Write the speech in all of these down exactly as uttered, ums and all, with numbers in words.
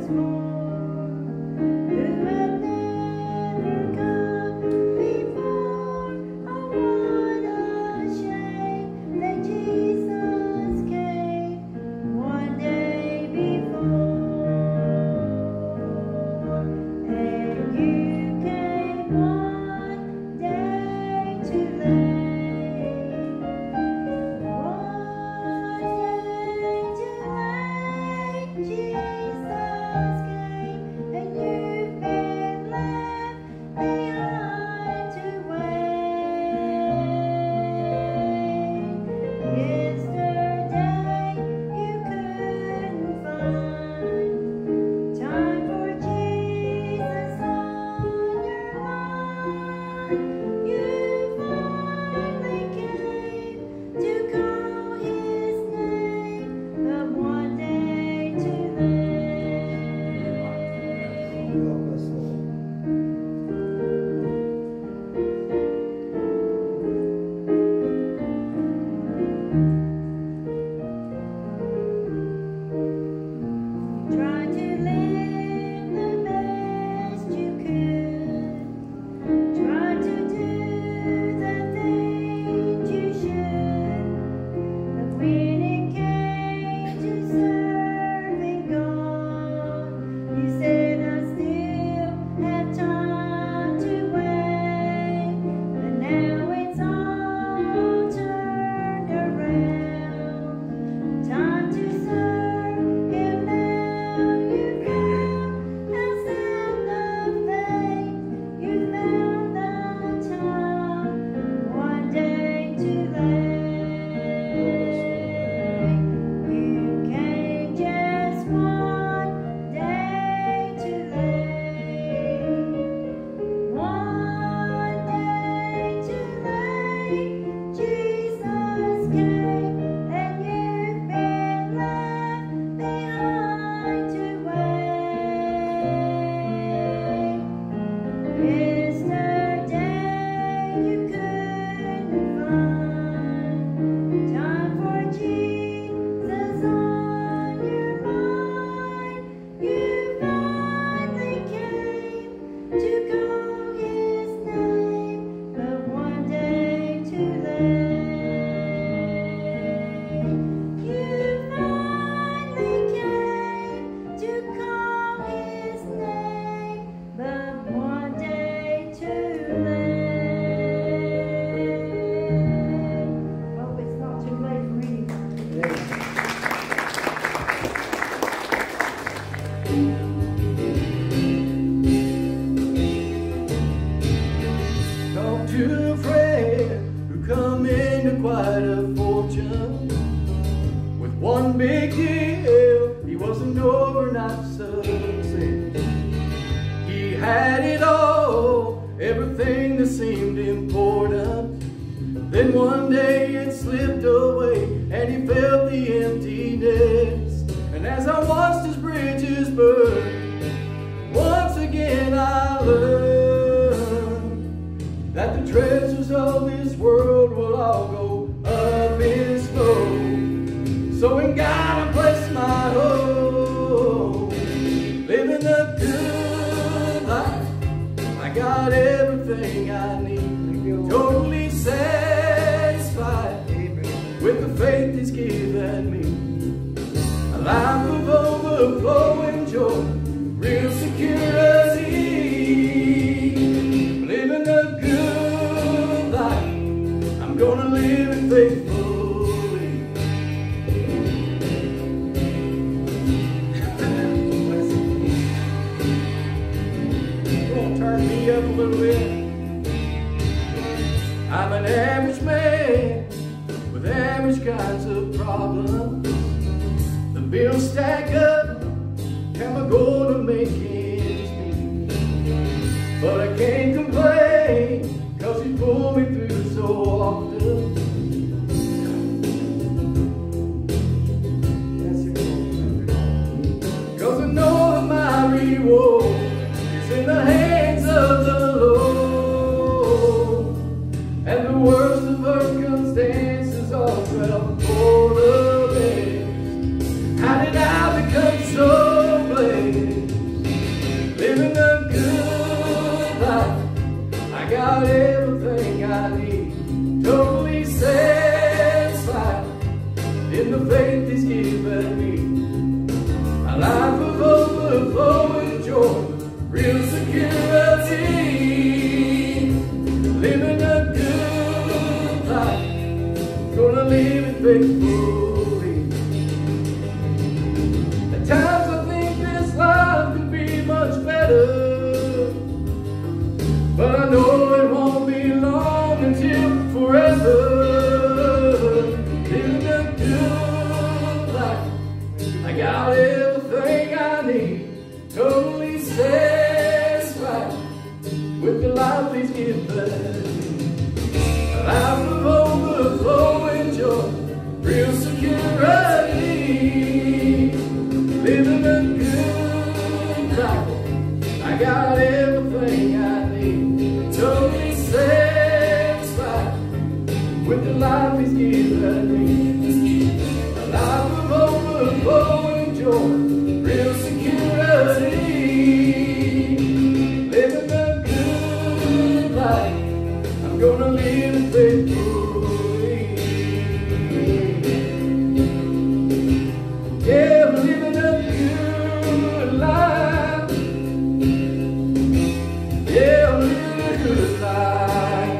How did I become so blessed? faithfully. At times I think this life could be much better, but I know it won't be long until forever. Living a good life, I got everything I need, totally satisfied with the life He's given. A life of overflowing joy, real security. Living a good life, I got everything I need, totally satisfied with the life He's given me. A life of overflowing joy, real security. Living a good life, I'm gonna live it faithfully. Yeah, I'm living a good life. Yeah, I'm living a good life.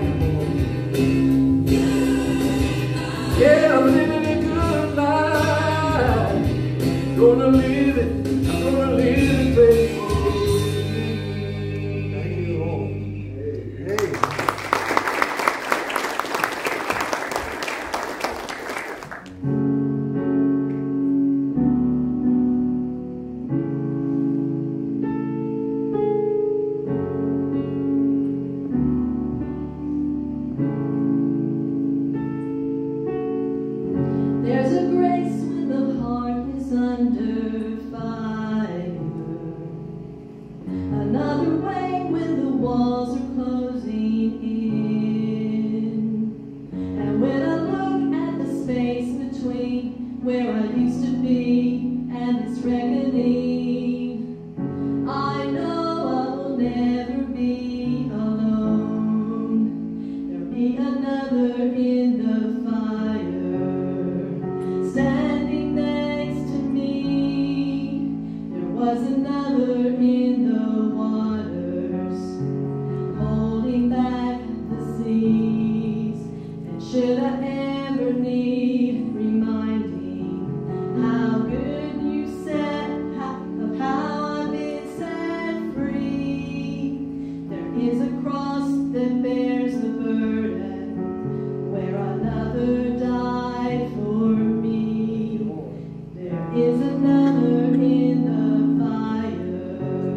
Yeah, I'm living a good life. Gonna live it, I'm gonna live it faithfully. Thank you all. Hey, hey. There's a grace when the heart is under fire, another way when the walls are closing in. And when I look at the space between where I used to be and this reckoning, I know I will never be alone. There'll be another in the fire, standing next to me. There was another in the waters, holding back the seas. And should I ever need reminding how good you said, how, of how I've been set free, there is a cross that bears the burden, where another died for me. There is another in the fire,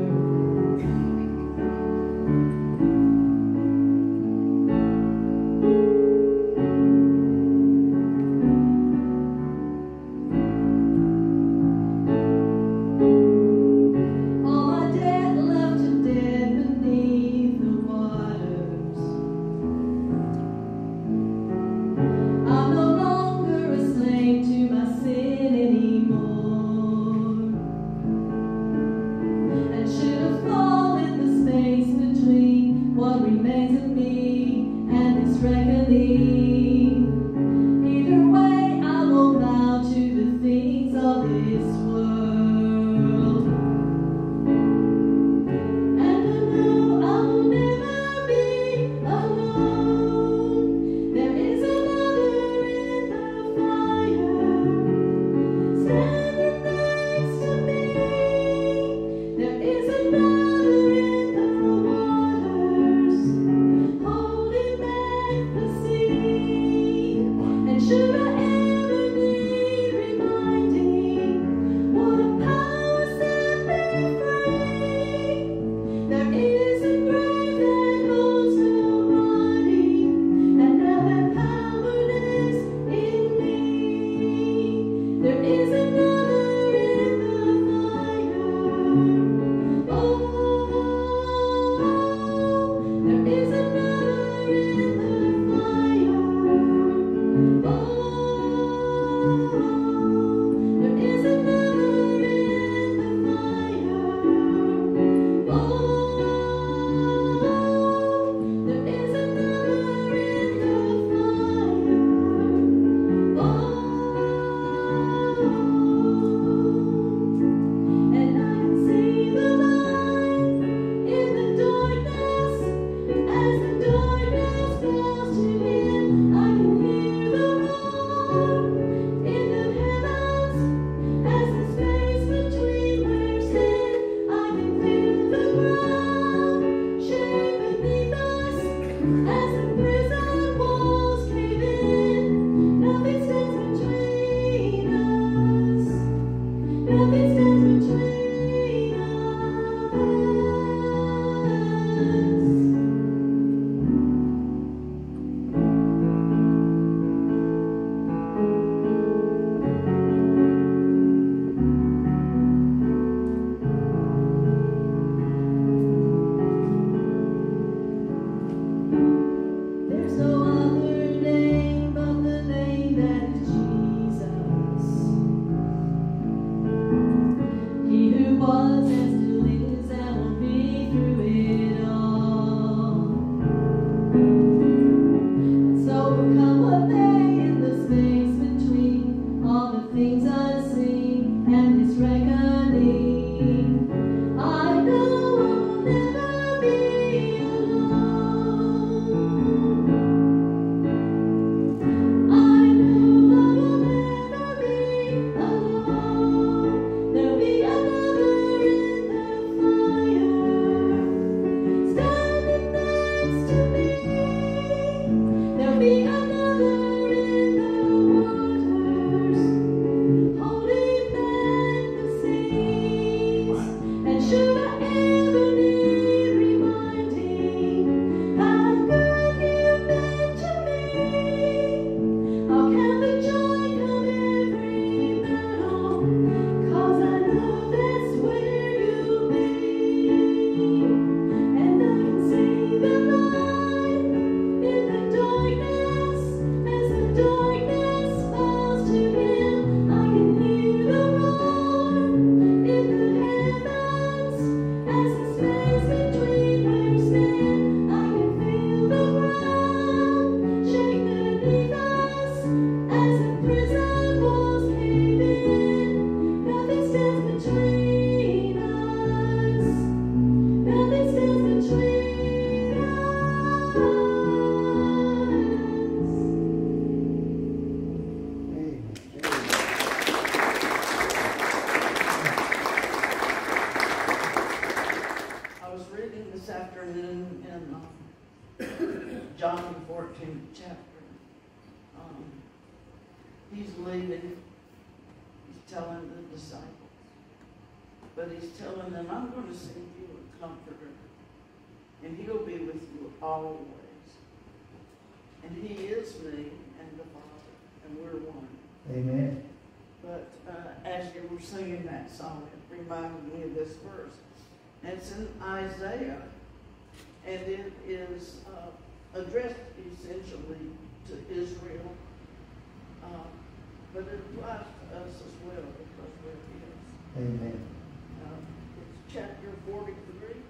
John the fourteenth chapter. Um, he's leaving. He's telling the disciples. But he's telling them, I'm going to send you a comforter. And he'll be with you always. And he is me and the Father. And we're one. Amen. But uh, as you were singing that song, it reminded me of this verse. And it's in Isaiah. And it is uh, addressed essentially to Israel. Uh, but it applies to us as well because we're his. Amen. Uh, it's chapter forty-three.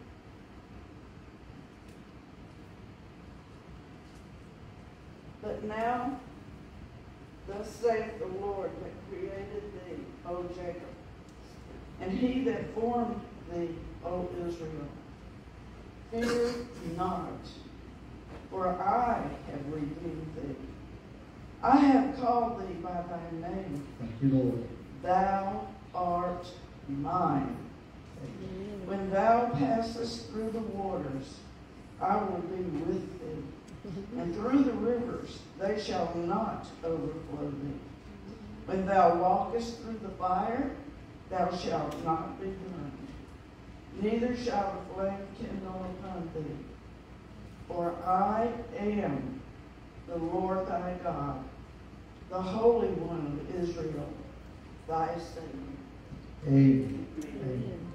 But now, thus saith the Lord that created thee, O Jacob, and he that formed thee, O Israel. Fear not, for I have redeemed thee. I have called thee by thy name. Thank you, Lord. Thou art mine. Amen. When thou passest through the waters, I will be with thee. And through the rivers, they shall not overflow thee. When thou walkest through the fire, thou shalt not be burned. Neither shall the flame kindle upon thee. For I am the Lord thy God, the Holy One of Israel, thy Savior. Amen. Amen.